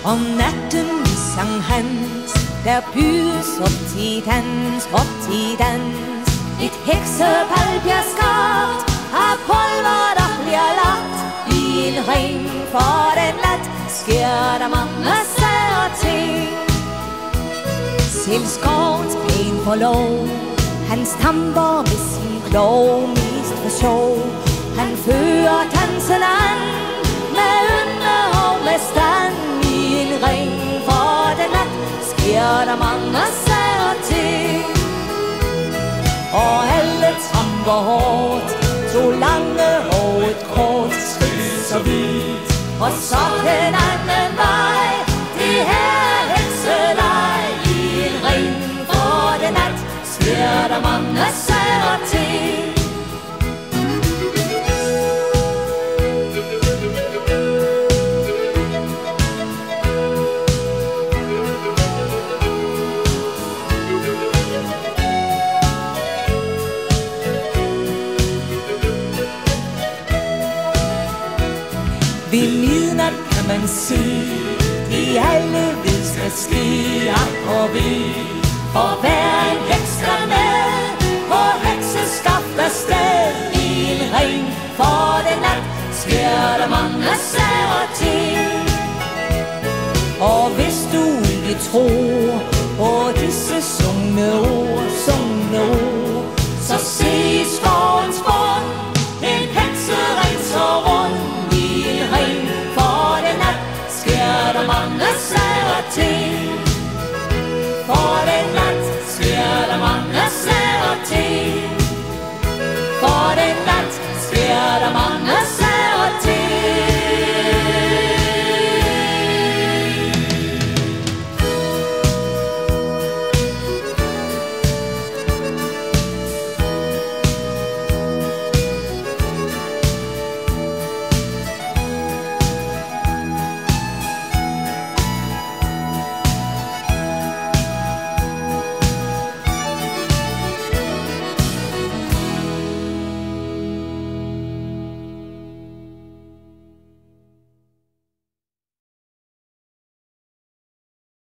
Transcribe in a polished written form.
Om natten sang Hans, der bydes op til dans. Et heksepal bliver skabt af pulver, der bliver lagt i en ring. For den nat sker der mange sære ting. Selv skovens pæn får lov, han stamper med sin klog, mest for sjov. Han fører dansen an med ynde og med stand i en ring. For den nat sker der mange sære ting. Og alle tramper hårdt, to lange og et kort skridt så vidt. Og så den anden vej, det her hekseleg i en ring. For den nat sker der mange sære ting. Ved midnat kan man se, de alle ved skal ske og ved. For hver en heks der med, på hekseskaft afsted i en ring. For den nat sker der mange sære ting. Og hvis du ikke tror på disse sungne ord,